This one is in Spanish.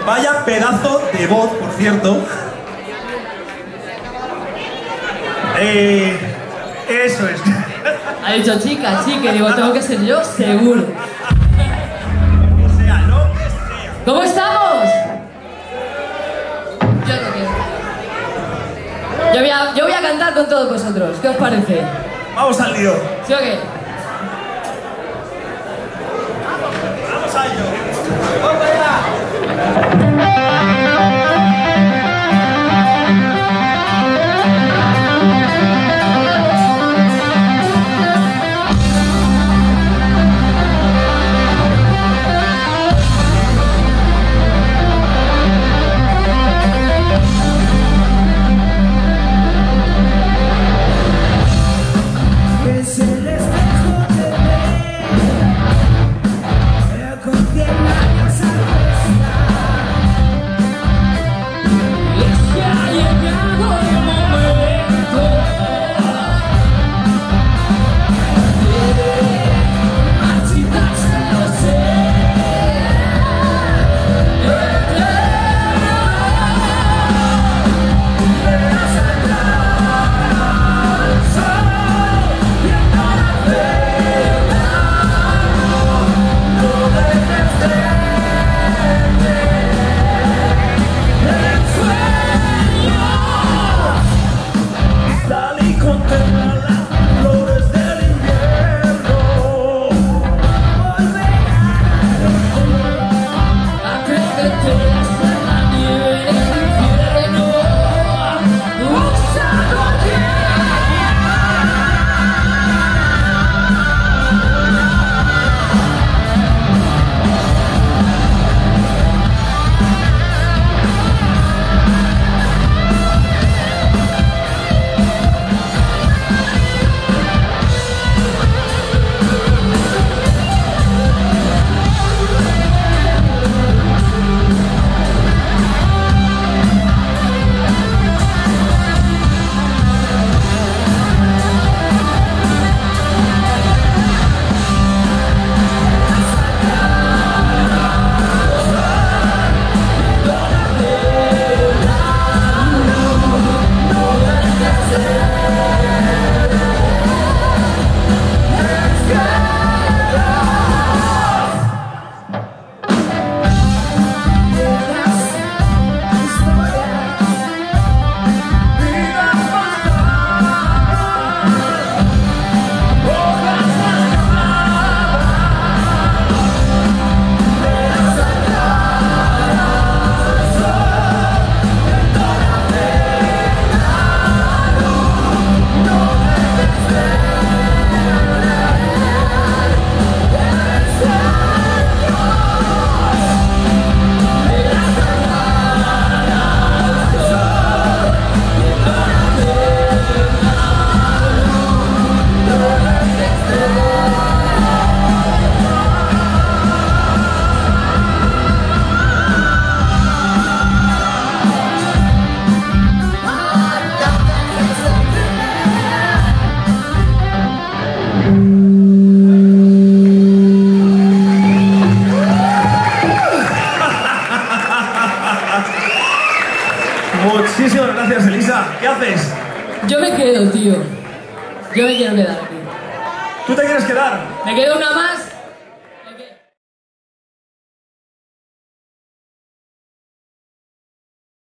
Vaya pedazo de voz, por cierto. Eso es. Ha dicho chica, que digo, tengo que ser yo, seguro. O sea, lo que sea. ¿Cómo estamos? Yo no quiero. Yo voy a cantar con todos vosotros. ¿Qué os parece? Vamos al lío. ¿Sí o qué? Vamos a ello. ¡Vamos allá! Muchísimas gracias, Elisa. ¿Qué haces? Yo me quedo, tío. Yo me quiero quedar aquí. ¿Tú te quieres quedar? ¿Me quedo una más?